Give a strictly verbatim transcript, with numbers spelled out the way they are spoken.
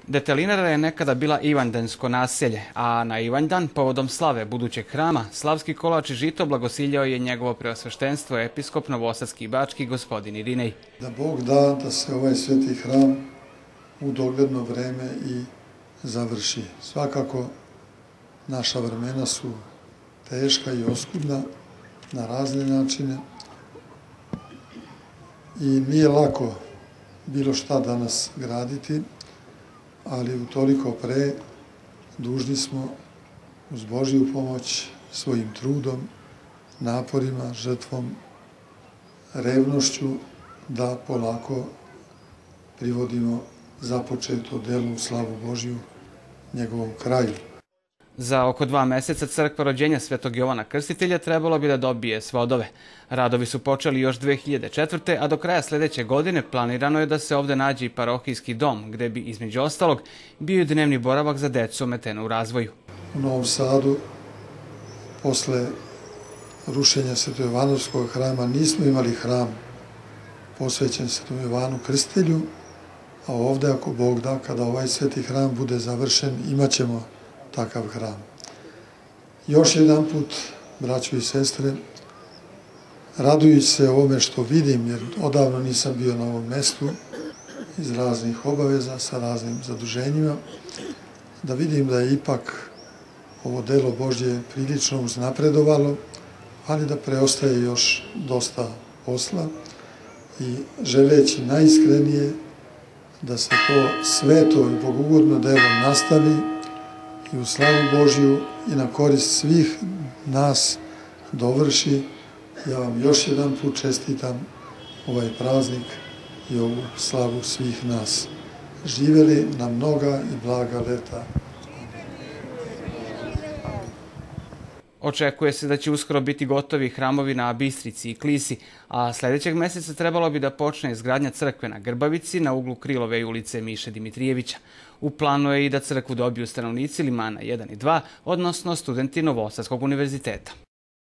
Detelinara je nekada bila ivanjdansko naselje, a na Ivanjdan, povodom slave budućeg hrama, slavski kolač i žito blagosiljao je njegovo preosveštenstvo episkop Novosadski i Bački gospodin Irinej. Da Bog da da se ovaj sveti hram u dogledno vreme i završi. Svakako naša vremena su teška i oskudna na razne načine i nije lako bilo šta danas graditi, ali utoliko pre dužni smo uz Božju pomoć svojim trudom, naporima, žrtvom, revnošću da polako privodimo započeto delo u slavu Božju njegovom kraju. Za oko dva meseca crkva rođenja Svetog Jovana Krstitelja trebalo bi da dobije svodove. Radovi su počeli još dve hiljade četvrte. a do kraja sledeće godine planirano je da se ovde nađe i parohijski dom, gde bi, između ostalog, bio i dnevni boravak za decu ometenu u razvoju. U Novom Sadu, posle rušenja Svetojovanovskog hrama, nismo imali hram posvećen Svetom Jovanu Krstitelju, a ovde, ako Bog da, kada ovaj sveti hram bude završen, imat ćemo takav hram. Još jedan put, braćo i sestre, radujući se ovome što vidim, jer odavno nisam bio na ovom mestu, iz raznih obaveza, sa raznim zaduženjima, da vidim da je ipak ovo delo Božje prilično uznapredovalo, ali da preostaje još dosta posla i želeći najiskrenije da se to sveto i bogugodno delo nastavi i u slavu Božju i na korist svih nas dovrši. Ja vam još jedan put čestitam ovaj praznik i ovu slavu svih nas. Živeli na mnoga i blaga leta. Očekuje se da će uskoro biti gotovi hramovi na Bistrici i Klisi, a sledećeg meseca trebalo bi da počne izgradnja crkve na Grbavici na uglu Krilove i ulice Miše Dimitrijevića. U planu je i da crkvu dobiju stanovnici Limana jedan i dva, odnosno studenti Novosadskog univerziteta.